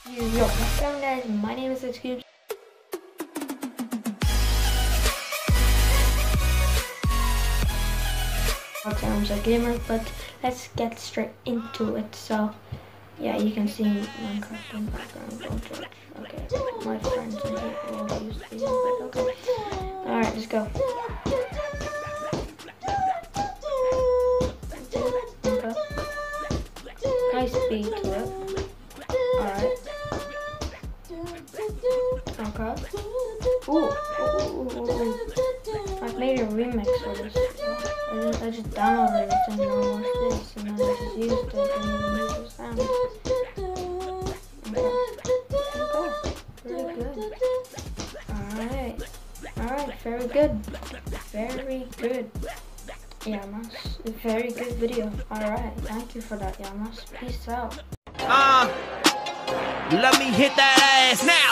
Yo, what's up guys, my name is Excuse. I'm a gamer, but let's get straight into it. So, yeah, you can see Minecraft in the background. Okay, my friends will use these, but okay. Alright, let's go. Okay. Nice beat to it. Alright. Okay. Ooh. I've made a remix for this. I just downloaded it and now watch this, and then I just used it and even use the sound. Okay. Very good. Alright, very good. Very good. Yamas. Very good video. Alright, thank you for that, Yamas. Peace out. Let me hit that ass now.